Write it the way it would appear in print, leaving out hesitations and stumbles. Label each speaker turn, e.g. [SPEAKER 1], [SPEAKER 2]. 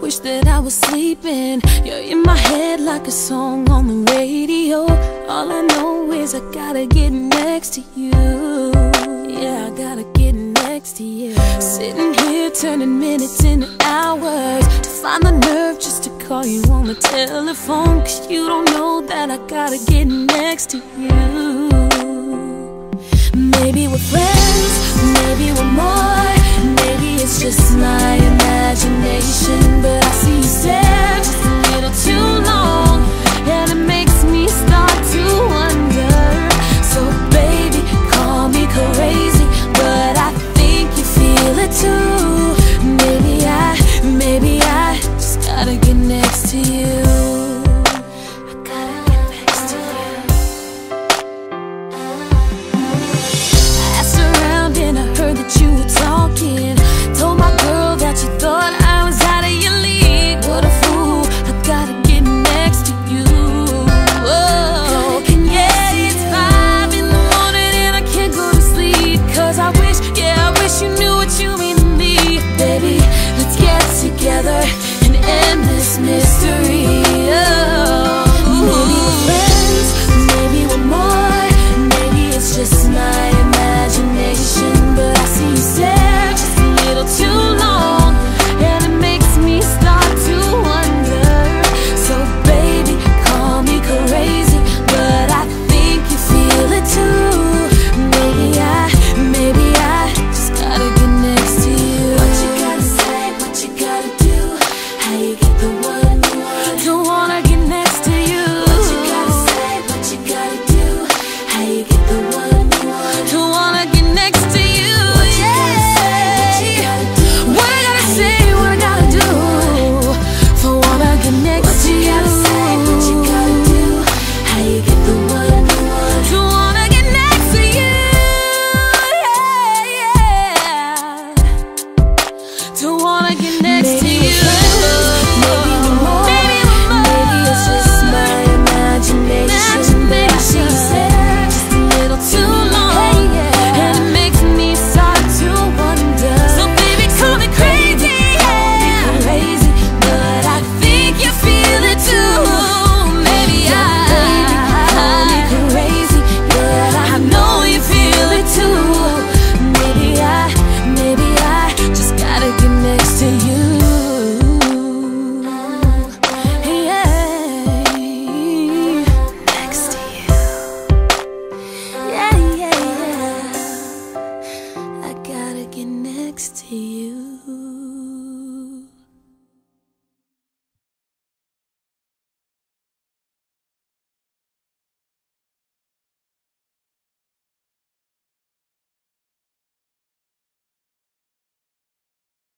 [SPEAKER 1] wish that I was sleeping. You're in my head like a song on the radio. All I know is I gotta get next to you. Yeah, I gotta get next to you. Sitting here turning minutes into hours to find the nerve just to call you on the telephone. Cause you don't know that I gotta get next to you. Maybe we're friends, maybe we're more. Maybe it's just my imagination, but